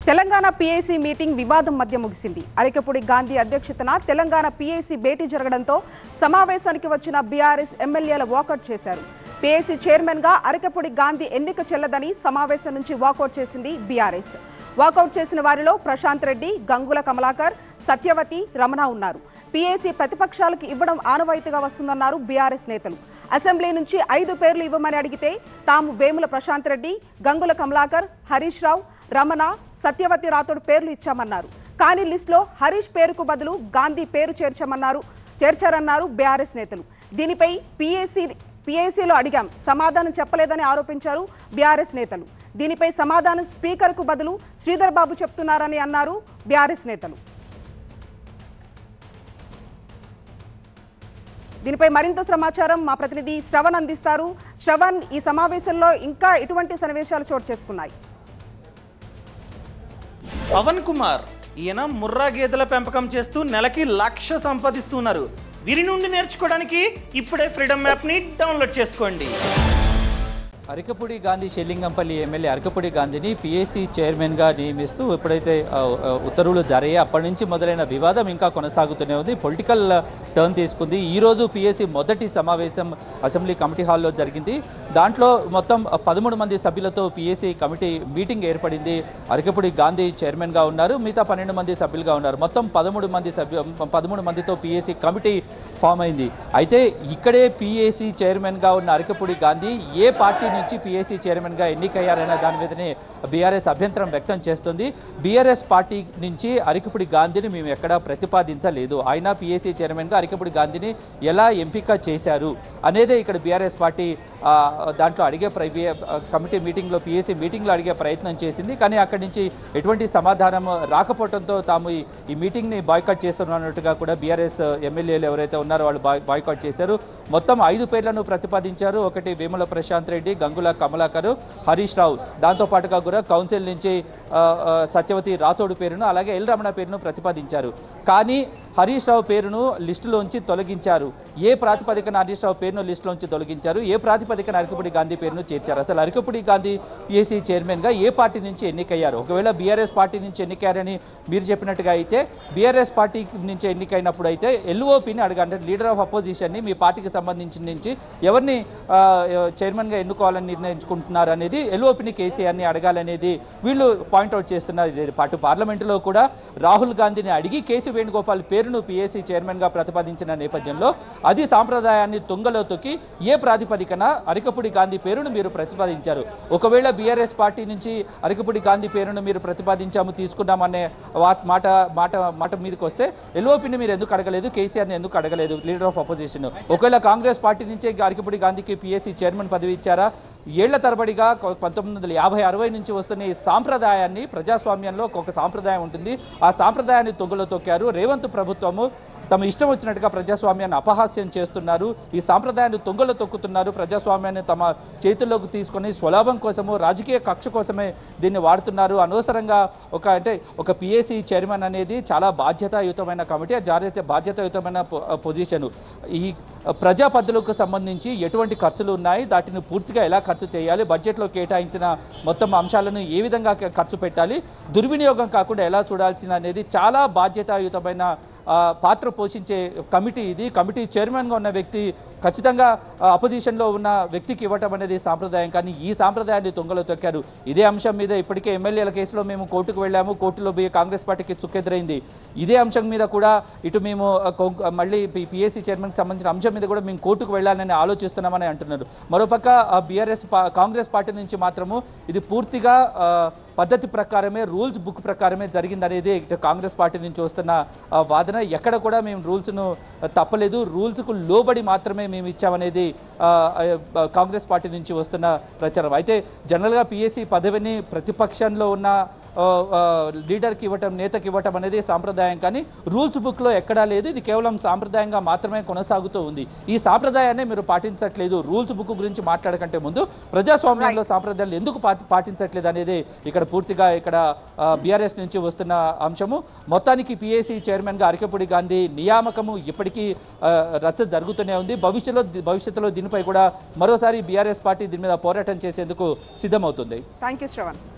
Telangana PAC meeting వివాదం మధ్య ముగిసింది. అరికపూడి గాంధీ అధ్యక్షతన తెలంగాణ పీఏసీ భేటీ జరగడంతో సమావేశానికి వచ్చిన బీఆర్ఎస్ ఎమ్మెల్యేల వాకౌట్ చేశారు. పీఏసీ చైర్మన్ గా అరికపూడి గాంధీ ఎన్నిక చెల్లదని సమావేశం నుంచి వాకౌట్ చేసింది బీఆర్ఎస్. వాకౌట్ చేసిన వారిలో ప్రశాంత్ రెడ్డి, గంగుల కమలాకర్, సత్యవతి, రమణ ఉన్నారు. పీఏసీ ప్రతిపక్షాలకు ఇవ్వడం ఆనవాయితీగా వస్తుందన్నారు బీఆర్ఎస్ నేతలు. అసెంబ్లీ నుంచి 5 పేర్లు ఇవ్వమని అడిగితే తాము వేముల ప్రశాంత్ రెడ్డి, గంగుల కమలాకర్, హరీష్ రావు, రమణ, సత్యవతి రాథోడ్ పేర్లు ఇచ్చామన్నారు. కానీ లిస్టులో హరీష్ పేరుకు బదులు గాంధీ పేరు చేర్చారన్నారు బీఆర్ఎస్ నేతలు. దీనిపై పీఏసీలో అడిగాం, సమాధానం చెప్పలేదని ఆరోపించారు బీఆర్ఎస్ నేతలు. దీనిపై సమాధానం స్పీకర్కు బదులు శ్రీధర్ బాబు చెప్తున్నారని అన్నారు బీఆర్ఎస్ నేతలు. దీనిపై మరింత సమాచారం మా ప్రతినిధి శ్రవణ్ అందిస్తారు. శ్రవణ్, ఈ సమావేశంలో ఇంకా ఎటువంటి సన్నివేశాలు చోటు చేసుకున్నాయి? పవన్ కుమార్ ఈయన ముర్రా గేదెల పెంపకం చేస్తూ నెలకి 1,00,000 సంపాదిస్తున్నారు. వీరి నుండి నేర్చుకోవడానికి ఇప్పుడే ఫ్రీడమ్ యాప్ని డౌన్లోడ్ చేసుకోండి. అరికపూడి గాంధీ షెల్లింగంపల్లి ఎమ్మెల్యే అరికపూడి గాంధీని పీఏసీ చైర్మన్గా నియమిస్తూ ఎప్పుడైతే ఉత్తర్వులు జరిగాయి అప్పటి నుంచి మొదలైన వివాదం ఇంకా కొనసాగుతూనే ఉంది. పొలిటికల్ టర్న్ తీసుకుంది. ఈరోజు పీఏసీ మొదటి సమావేశం అసెంబ్లీ కమిటీ హాల్లో జరిగింది. దాంట్లో మొత్తం 13 మంది సభ్యులతో పీఏసీ కమిటీ మీటింగ్ ఏర్పడింది. అరికపూడి గాంధీ చైర్మన్గా ఉన్నారు, మిగతా 12 మంది సభ్యులుగా ఉన్నారు. మొత్తం 13 మందితో పీఏసీ కమిటీ ఫామ్ అయింది. అయితే ఇక్కడే పీఏసీ చైర్మన్గా ఉన్న అరికపూడి గాంధీ ఏ పార్టీ నుంచి పీఏసీ చైర్మన్గా ఎన్నికయ్యారనే దాని మీదనే బీఆర్ఎస్ అభ్యంతరం వ్యక్తం చేస్తుంది. బీఆర్ఎస్ పార్టీ నుంచి అరికపూడి గాంధీని మేము ఎక్కడా ప్రతిపాదించలేదు. ఆయన పీఏసీ చైర్మన్గా అరికపూడి గాంధీని ఎలా ఎంపిక చేశారు అనేదే ఇక్కడ బీఆర్ఎస్ పార్టీ దాంట్లో కమిటీ మీటింగ్లో పీఏసీ మీటింగ్లో అడిగే ప్రయత్నం చేసింది. కానీ అక్కడి నుంచి ఎటువంటి సమాధానం రాకపోవడంతో తాము ఈ మీటింగ్ని బాయ్కాట్ చేస్తున్నట్టుగా కూడా బీఆర్ఎస్ ఎమ్మెల్యేలు ఎవరైతే ఉన్నారో వాళ్ళు బాయ్కాట్ చేశారు. మొత్తం 5 పేర్లను ప్రతిపాదించారు. ఒకటి వేముల ప్రశాంత్ రెడ్డి, గంగుల కమలాకర్, హరీష్ రావు, దాంతోపాటుగా కూడా కౌన్సిల్ నుంచి సత్యవతి రాథోడ్ పేరును అలాగే ఎల్ రమణ పేరును ప్రతిపాదించారు. కానీ హరీష్ రావు పేరును లిస్టులోంచి తొలగించారు. ఏ ప్రాతిపదికన హరీష్ రావు పేరును లిస్టులోంచి తొలగించారు, ఏ ప్రాతిపదికన అరికపూడి గాంధీ పేరును చేర్చారు? అసలు అరికపూడి గాంధీ పీఏసీ చైర్మన్గా ఏ పార్టీ నుంచి ఎన్నికయ్యారు? ఒకవేళ బీఆర్ఎస్ పార్టీ నుంచి ఎన్నికయ్యారని మీరు చెప్పినట్టుగా అయితే బీఆర్ఎస్ పార్టీ నుంచి ఎన్నికైనప్పుడు అయితే ఎల్ఓపిని అడగండి, లీడర్ ఆఫ్ అపోజిషన్ని మీ పార్టీకి సంబంధించి నుంచి ఎవరిని చైర్మన్గా ఎన్నుకోవాలని నిర్ణయించుకుంటున్నారు అనేది ఎల్ఓపిని కేసీఆర్ని అడగాలనేది వీళ్ళు పాయింట్అవుట్ చేస్తున్నారు. పాటు పార్లమెంటులో కూడా రాహుల్ గాంధీని అడిగి కేసీ వేణుగోపాల్ పేరును పీఏసీ చైర్మన్గా ప్రతిపాదించిన నేపథ్యంలో అది సాంప్రదాయాన్ని తుంగలో తొక్కి ఏ ప్రాతిపదికన అరికపూడి గాంధీ పేరును మీరు ప్రతిపాదించారు? ఒకవేళ బీఆర్ఎస్ పార్టీ నుంచి అరికపూడి గాంధీ పేరును మీరు ప్రతిపాదించాము తీసుకున్నామనే మాట మీదకి వస్తే ఎల్ఓపిని మీరు ఎందుకు అడగలేదు, కేసీఆర్ని ఎందుకు అడగలేదు లీడర్ ఆఫ్ అపోజిషన్? ఒకవేళ కాంగ్రెస్ పార్టీ నుంచే అరికపూడి గాంధీకి పీఏసీ చైర్మన్ పదవి ఇచ్చారా? ఏళ్ల తరబడిగా 1950-60 నుంచి వస్తున్న ఈ సాంప్రదాయాన్ని, ప్రజాస్వామ్యంలో ఒక సాంప్రదాయం ఉంటుంది, ఆ సాంప్రదాయాన్ని తొంగలో తొక్కారు. రేవంత్ ప్రభుత్వము తమ ఇష్టం వచ్చినట్టుగా ప్రజాస్వామ్యాన్ని అపహాస్యం చేస్తున్నారు. ఈ సాంప్రదాయాన్ని తొంగలో తొక్కుతున్నారు. ప్రజాస్వామ్యాన్ని తమ చేతుల్లోకి తీసుకొని స్వలాభం కోసము, రాజకీయ కక్ష కోసమే దీన్ని వాడుతున్నారు. అనవసరంగా ఒక పీఏసీ చైర్మన్ అనేది చాలా బాధ్యతాయుతమైన కమిటీ, బాధ్యతాయుతమైన పొజిషను. ఈ ప్రజా పద్ధతులకు సంబంధించి ఎటువంటి ఖర్చులు ఉన్నాయి, వాటిని పూర్తిగా ఎలా ఖర్చు చేయాలి, బడ్జెట్లో కేటాయించిన మొత్తం అంశాలను ఏ విధంగా ఖర్చు పెట్టాలి, దుర్వినియోగం కాకుండా ఎలా చూడాల్సిన అనేది చాలా బాధ్యతాయుతమైన పాత్ర పోషించే కమిటీ ఇది. కమిటీ చైర్మన్గా ఉన్న వ్యక్తి ఖచ్చితంగా అపోజిషన్లో ఉన్న వ్యక్తికి ఇవ్వటం అనేది సాంప్రదాయం. కానీ ఈ సాంప్రదాయాన్ని తొంగలో తొక్కారు. ఇదే అంశం మీద ఇప్పటికే ఎమ్మెల్యేల కేసులో మేము కోర్టుకు వెళ్ళాము. కోర్టులో కాంగ్రెస్ పార్టీకి చుక్కెదురైంది. ఇదే అంశం మీద కూడా ఇటు మేము పీఏసీ చైర్మన్కి సంబంధించిన అంశం మీద కూడా మేము కోర్టుకు వెళ్ళాలని ఆలోచిస్తున్నామని అంటున్నారు. మరోపక్క కాంగ్రెస్ పార్టీ నుంచి మాత్రము ఇది పూర్తిగా పద్ధతి ప్రకారమే, రూల్స్ బుక్ ప్రకారమే జరిగిందనేది కాంగ్రెస్ పార్టీ నుంచి వస్తున్న వాదన. ఎక్కడ కూడా మేము రూల్స్ను తప్పలేదు, రూల్స్కు లోబడి మాత్రమే మేము ఇచ్చామనేది కాంగ్రెస్ పార్టీ నుంచి వస్తున్న ప్రచారం. అయితే జనరల్గా పీఏసీ పదవిని ప్రతిపక్షంలో ఉన్న లీడర్కి ఇవ్వటం, నేతకి ఇవ్వటం అనేది సాంప్రదాయం. కానీ రూల్స్ బుక్లో ఎక్కడా లేదు. ఇది కేవలం సాంప్రదాయంగా మాత్రమే కొనసాగుతూ ఉంది. ఈ సాంప్రదాయాన్ని మీరు పాటించట్లేదు. రూల్స్ బుక్ గురించి మాట్లాడకంటే ముందు ప్రజాస్వామ్యంలో సాంప్రదాయాలు ఎందుకు పాటించట్లేదు అనేది ఇక్కడ పూర్తిగా బీఆర్ఎస్ నుంచి వస్తున్న అంశము. మొత్తానికి పీఏసీ చైర్మన్గా అరికపూడి గాంధీ నియామకము ఇప్పటికీ రచ్చ జరుగుతూనే ఉంది. భవిష్యత్తులో దీనిపై కూడా మరోసారి బీఆర్ఎస్ పార్టీ దీని మీద పోరాటం చేసేందుకు సిద్ధమవుతుంది. థాంక్యూ శ్రవణ్.